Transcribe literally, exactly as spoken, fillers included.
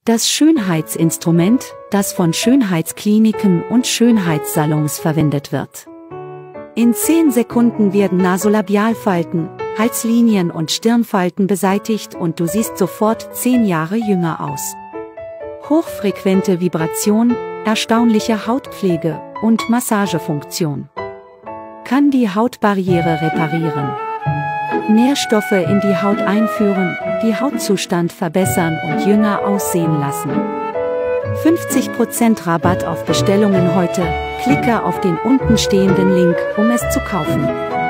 Das Schönheitsinstrument, das von Schönheitskliniken und Schönheitssalons verwendet wird. In zehn Sekunden werden Nasolabialfalten, Halslinien und Stirnfalten beseitigt und du siehst sofort zehn Jahre jünger aus. Hochfrequente Vibration, erstaunliche Hautpflege und Massagefunktion. Kann die Hautbarriere reparieren. Nährstoffe in die Haut einführen, die Hautzustand verbessern und jünger aussehen lassen. fünfzig Prozent Rabatt auf Bestellungen heute, klicke auf den unten stehenden Link, um es zu kaufen.